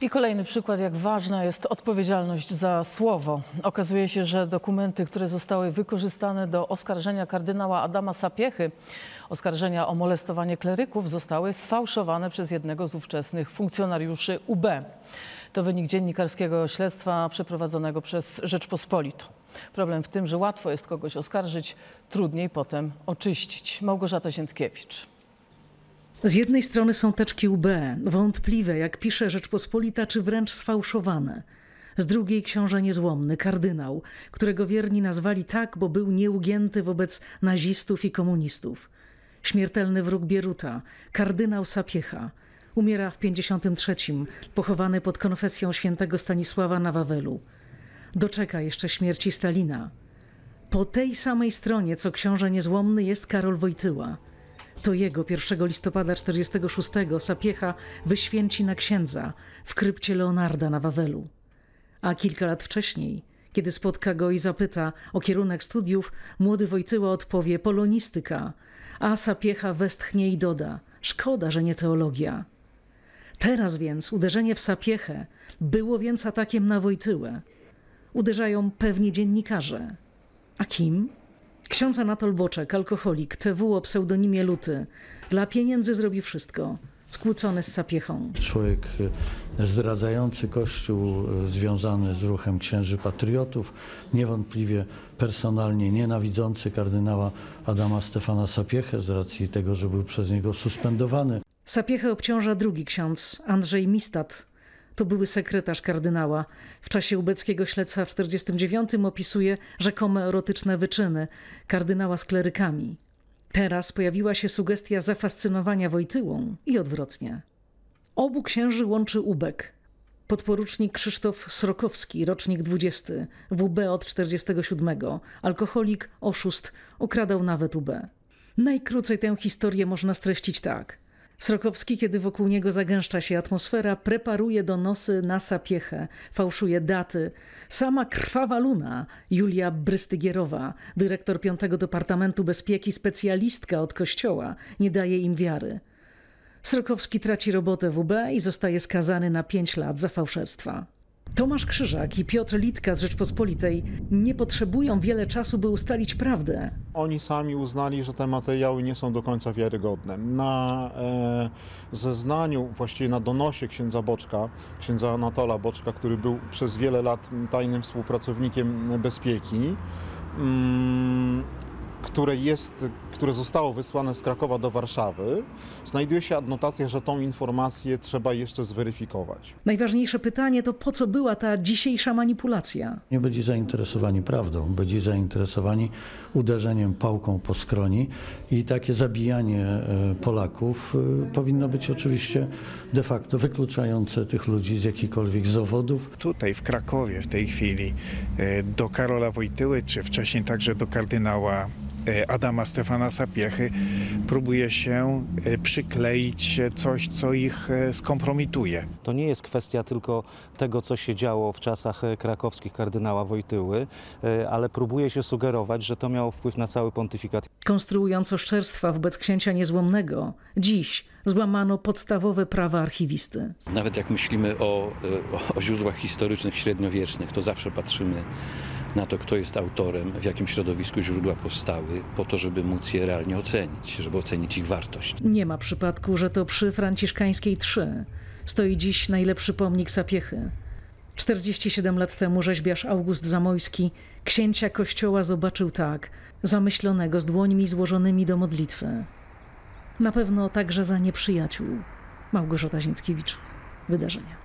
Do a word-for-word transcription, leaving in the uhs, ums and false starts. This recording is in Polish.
I kolejny przykład, jak ważna jest odpowiedzialność za słowo. Okazuje się, że dokumenty, które zostały wykorzystane do oskarżenia kardynała Adama Sapiechy, oskarżenia o molestowanie kleryków, zostały sfałszowane przez jednego z ówczesnych funkcjonariuszy U B. To wynik dziennikarskiego śledztwa przeprowadzonego przez Rzeczpospolitą. Problem w tym, że łatwo jest kogoś oskarżyć, trudniej potem oczyścić. Małgorzata Ziętkiewicz. Z jednej strony są teczki U B, wątpliwe, jak pisze Rzeczpospolita, czy wręcz sfałszowane. Z drugiej książę niezłomny, kardynał, którego wierni nazwali tak, bo był nieugięty wobec nazistów i komunistów. Śmiertelny wróg Bieruta, kardynał Sapiecha. Umiera w pięćdziesiątym trzecim, pochowany pod konfesją świętego Stanisława na Wawelu. Doczeka jeszcze śmierci Stalina. Po tej samej stronie, co książę niezłomny, jest Karol Wojtyła. To jego pierwszego listopada czterdziestego szóstego Sapiecha wyświęci na księdza w krypcie Leonarda na Wawelu. A kilka lat wcześniej, kiedy spotka go i zapyta o kierunek studiów, młody Wojtyła odpowie: polonistyka, a Sapiecha westchnie i doda: szkoda, że nie teologia. Teraz więc uderzenie w Sapiechę było więc atakiem na Wojtyłę. Uderzają pewni dziennikarze. A kim? Ksiądz Anatol Boczek, alkoholik, T W o pseudonimie Luty. Dla pieniędzy zrobi wszystko. Skłócony z Sapiechą. Człowiek zdradzający Kościół, związany z ruchem księży patriotów, niewątpliwie personalnie nienawidzący kardynała Adama Stefana Sapiechę z racji tego, że był przez niego suspendowany. Sapiechę obciąża drugi ksiądz, Andrzej Mistat. To były sekretarz kardynała. W czasie ubeckiego śledztwa w tysiąc dziewięćset czterdziestym dziewiątym opisuje rzekome erotyczne wyczyny kardynała z klerykami. Teraz pojawiła się sugestia zafascynowania Wojtyłą i odwrotnie. Obu księży łączy ubek. Podporucznik Krzysztof Srokowski, rocznik dwudziesty, W B od czterdziestego siódmego, alkoholik, oszust, okradał nawet U B. Najkrócej tę historię można streścić tak. Srokowski, kiedy wokół niego zagęszcza się atmosfera, preparuje donosy na Sapiechę, fałszuje daty. Sama krwawa luna, Julia Brystygierowa, dyrektor piątego Departamentu Bezpieki, specjalistka od Kościoła, nie daje im wiary. Srokowski traci robotę w U B i zostaje skazany na pięć lat za fałszerstwa. Tomasz Krzyżak i Piotr Litka z Rzeczpospolitej nie potrzebują wiele czasu, by ustalić prawdę. Oni sami uznali, że te materiały nie są do końca wiarygodne. Na e, zeznaniu, właściwie na donosie księdza Boczka, księdza Anatola Boczka, który był przez wiele lat tajnym współpracownikiem bezpieki, mm, które, jest, które zostało wysłane z Krakowa do Warszawy, znajduje się adnotacja, że tą informację trzeba jeszcze zweryfikować. Najważniejsze pytanie to, po co była ta dzisiejsza manipulacja? Nie byli zainteresowani prawdą, byli zainteresowani uderzeniem pałką po skroni i takie zabijanie Polaków powinno być oczywiście de facto wykluczające tych ludzi z jakichkolwiek zawodów. Tutaj w Krakowie w tej chwili do Karola Wojtyły, czy wcześniej także do kardynała Adama Stefana Sapiechy próbuje się przykleić coś, co ich skompromituje. To nie jest kwestia tylko tego, co się działo w czasach krakowskich kardynała Wojtyły, ale próbuje się sugerować, że to miało wpływ na cały pontyfikat. Konstruując oszczerstwa wobec księcia niezłomnego, dziś złamano podstawowe prawa archiwisty. Nawet jak myślimy o, o, o źródłach historycznych średniowiecznych, to zawsze patrzymy na to, kto jest autorem, w jakim środowisku źródła powstały, po to, żeby móc je realnie ocenić, żeby ocenić ich wartość. Nie ma przypadku, że to przy Franciszkańskiej trzy stoi dziś najlepszy pomnik Sapiechy. czterdzieści siedem lat temu rzeźbiarz August Zamojski księcia Kościoła zobaczył tak, zamyślonego z dłońmi złożonymi do modlitwy. Na pewno także za nieprzyjaciół. Małgorzata Ziętkiewicz, Wydarzenia.